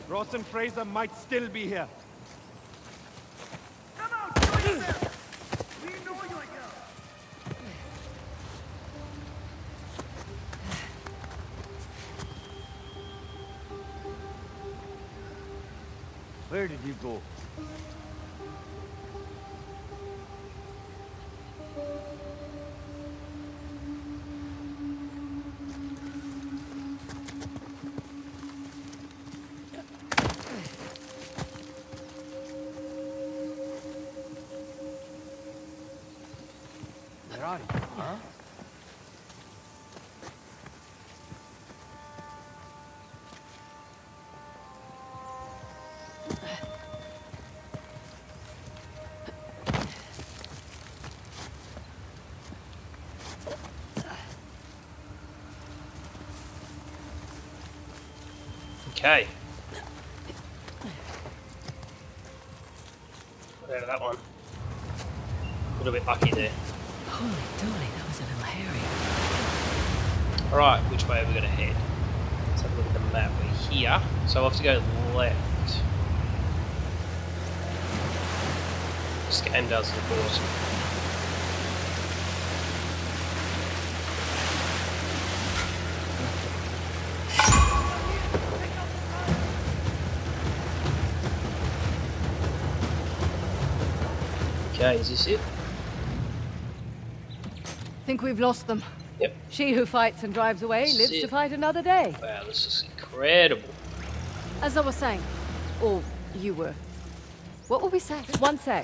Ross and Fraser might still be here. Come on, join us! We know you like Where did you go? Where are you? Huh? Okay. Get out of that one. A little bit lucky there. Holy dolly, that was a little hairy. Alright, which way are we going to head? Let's have a look at the map. We're here, so we'll have to go left. This game does look awesome. Okay, is this it? Think we've lost them. Yep. She who fights and drives away This is lives it. to fight another day. Wow, this is incredible. As I was saying, or you were. What were we saying? One sec.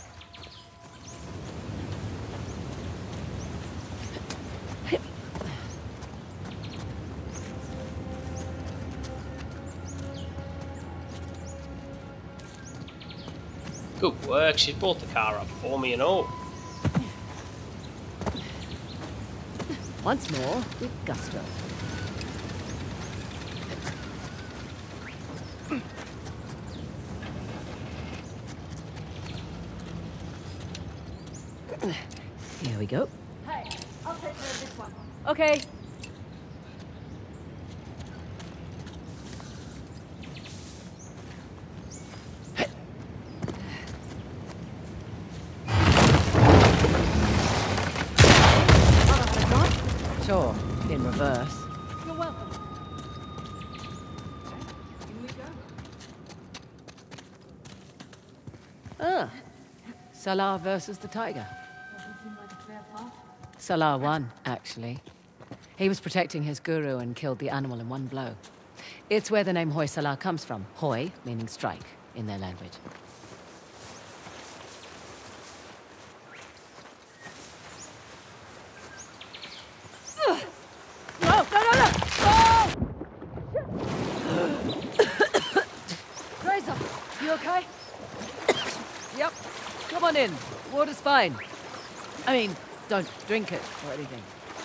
Good work, she brought the car up for me and all. Once more, with gusto. Here we go. Hey, I'll take care of this one. Okay. Sure, in reverse. You're welcome. In we go. Ah. Salah versus the tiger. Salah won, actually. He was protecting his guru and killed the animal in one blow. It's where the name Hoi Salah comes from. Hoi, meaning strike, in their language. No! Oh! Fraser, you okay? Yep. Come on in. Water's fine. I mean, don't drink it or anything.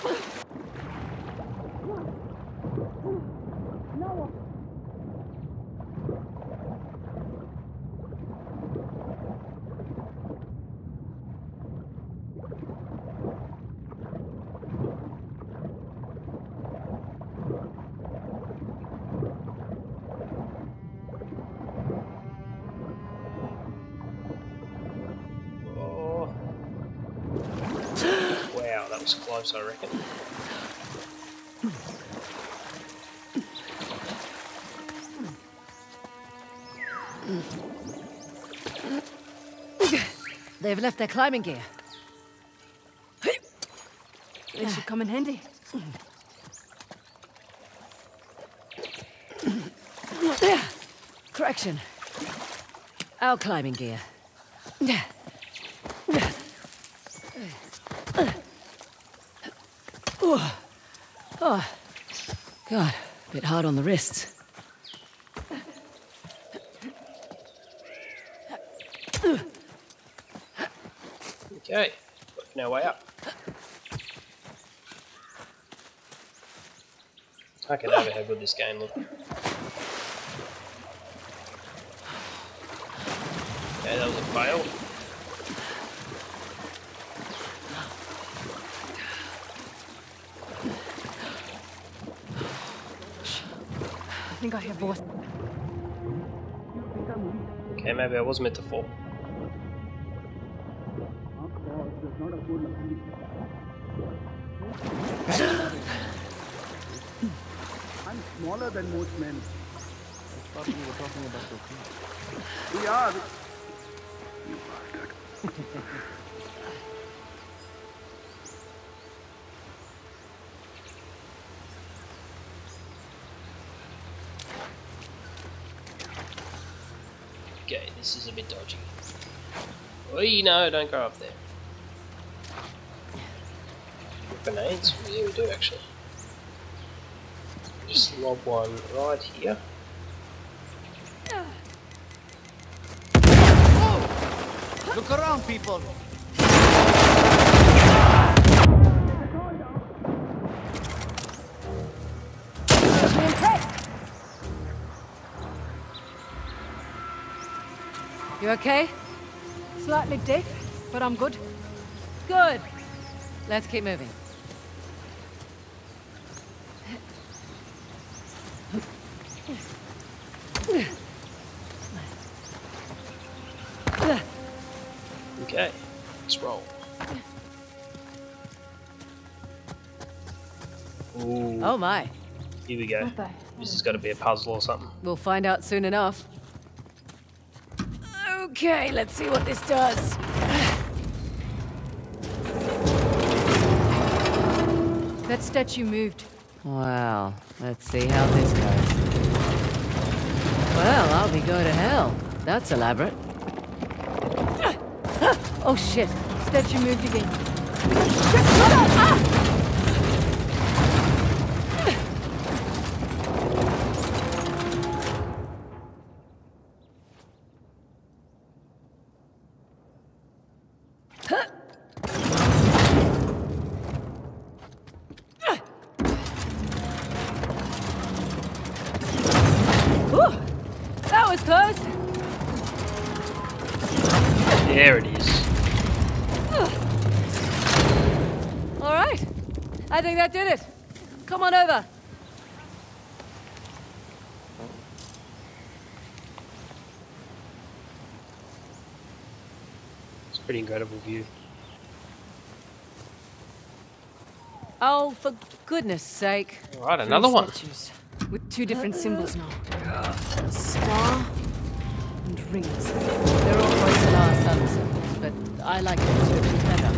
Oh. Wow, that was close, I reckon. They've left their climbing gear. It should come in handy. Correction. Our climbing gear. Oh, God, a bit hard on the wrists. Okay, working our way up. I can over how good this game looks. Okay, that was a fail. I think I hear voice. Okay, maybe I was meant to fall. I'm smaller than most men. Thought we were talking about cocaine. We are. You bastard. Okay, this is a bit dodgy. Oh, no, don't go up there. Grenades? Yeah, we do actually. Just lob one right here. Look around, people. You okay? Slightly deaf, but I'm good. Good. Let's keep moving. Okay, let's roll. Ooh, Oh my. here we go. Not bad. This has got to be a puzzle or something. We'll find out soon enough. Okay, let's see what this does. That statue moved. Well, let's see how this goes. Well, I'll be going to hell. That's elaborate. Oh shit. Statue moved again. Whew, that was close. There it is. All right. I think that did it. Come on over. It's a pretty incredible view. Oh, for goodness sake. Alright, another Three one. statues with two different symbols now. A star and rings. They're all Hoysala sun symbols, but I like the descriptions better.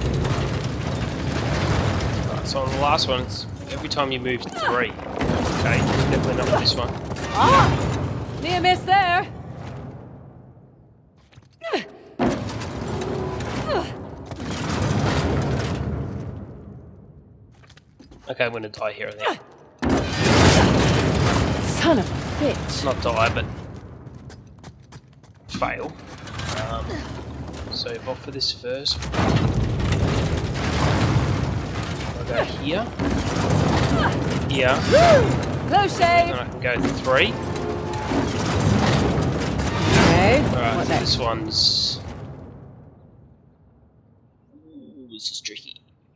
Right, so on the last one, it's every time you move 3. Okay, definitely not this one. Ah! Near miss there. Okay, I'm gonna die here, I think. Son of a bitch. Not die, but fail. So if I for this first, I'll go here, here, Close shave. and I can go 3. Okay. Alright, What so next? this one's... Ooh, this is tricky.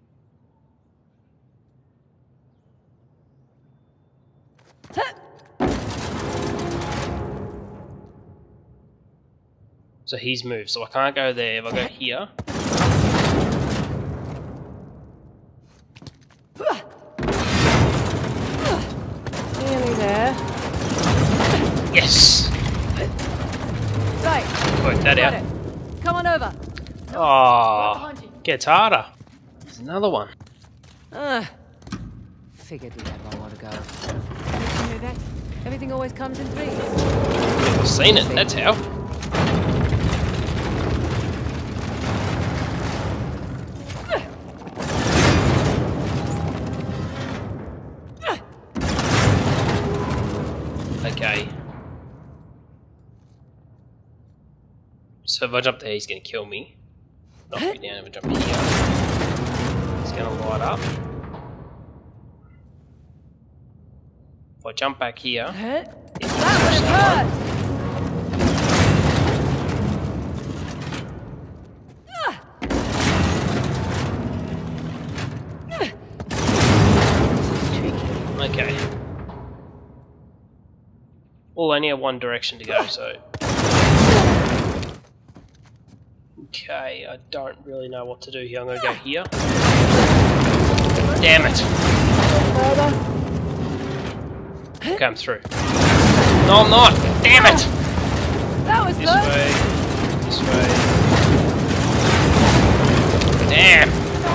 So he's moved, so I can't go there. If I go here, Nearly there. yes! Right. Worked that Got out. it. Come on over. Oh, gets harder. There's another one. Figured we had one more to go. You know that? Everything always comes in threes. I've seen it, that's how. Okay. So if I jump there, he's gonna kill me. Knock me down if I jump here. He's gonna light up. If I jump back here, it's gonna That push would that have one. hurt. Okay. Well, I only have one direction to go, so Okay, I don't really know what to do here. I'm gonna go here. Damn it! Okay, I'm through. No, I'm not! Damn it! That was This close. way. This way. Damn!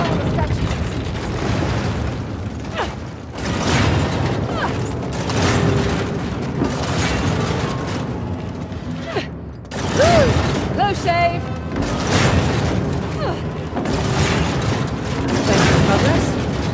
Close shave. Making progress.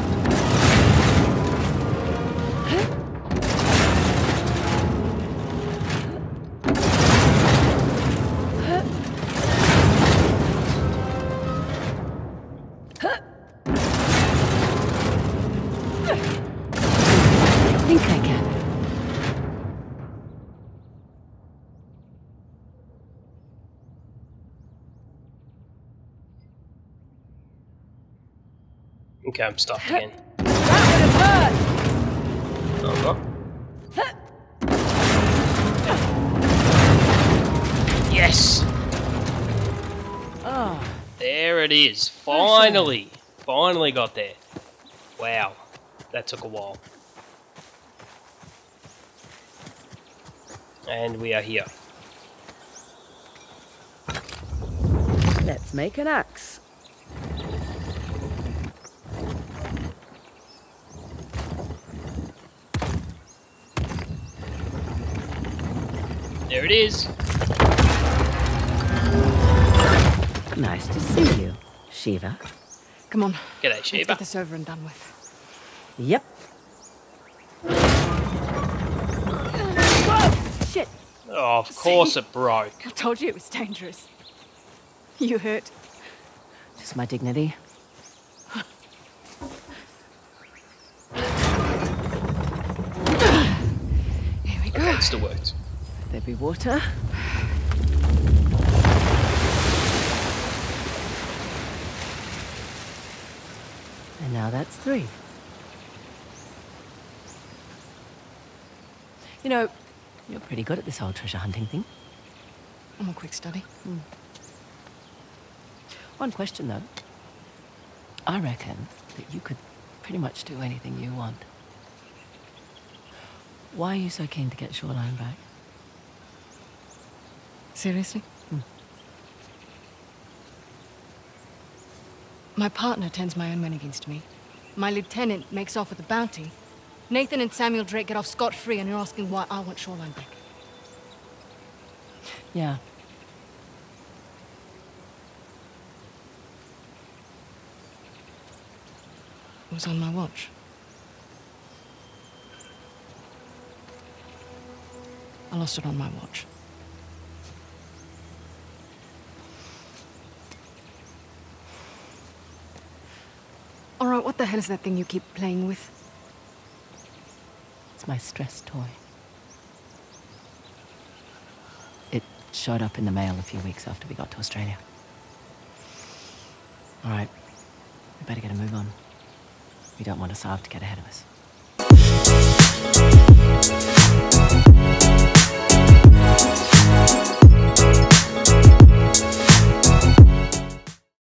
I think I can. Okay, I'm stuck again. That would have hurt. No, I'm not. Yes! Oh, There it is. Finally! Finally got there. Wow. That took a while. And we are here. let's make an axe. There it is. Nice to see you, Shiva. Come on. G'day, Let's Sheba. get this over and done with. Yep. Whoa! Shit! Oh, of course it broke. I told you it was dangerous. You hurt. Just my dignity. Here we go. Okay, it still worked. There be water. And now that's 3. You know, you're pretty good at this whole treasure hunting thing. I'm a quick study. One question, though. I reckon that you could pretty much do anything you want. Why are you so keen to get Shoreline back? Seriously? My partner turns my own men against me. My lieutenant makes off with the bounty. Nathan and Samuel Drake get off scot-free, and you're asking why I want Shoreline back. Yeah. It was on my watch. I lost it on my watch. All right, what the hell is that thing you keep playing with? It's my stress toy. It showed up in the mail a few weeks after we got to Australia. All right, we better get a move on. We don't want Asav to get ahead of us.